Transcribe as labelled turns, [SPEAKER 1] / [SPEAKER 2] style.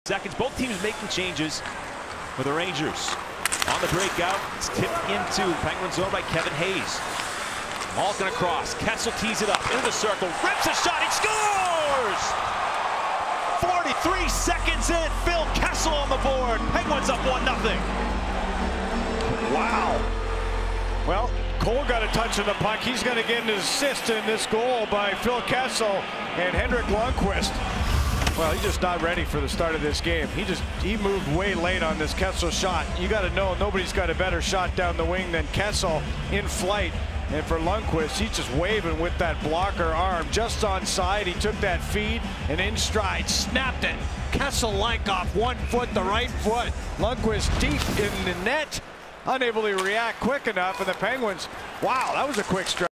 [SPEAKER 1] Seconds, both teams making changes for the Rangers. On the breakout, it's tipped into Penguin zone by Kevin Hayes. Malkin across, Kessel tees it up, into the circle, rips a shot, he scores! 43 seconds in, Phil Kessel on the board. Penguins up 1-0.
[SPEAKER 2] Wow. Well, Cole got a touch on the puck. He's going to get an assist in this goal by Phil Kessel and Henrik Lundqvist. Well, he's just not ready for the start of this game. He moved way late on this Kessel shot. You got to know nobody's got a better shot down the wing than Kessel in flight. And for Lundqvist, he's just waving with that blocker arm just on side. He took that feed and in stride, snapped it. Kessel like off 1 foot, the right foot. Lundqvist deep in the net, unable to react quick enough. And the Penguins, wow, that was a quick strike.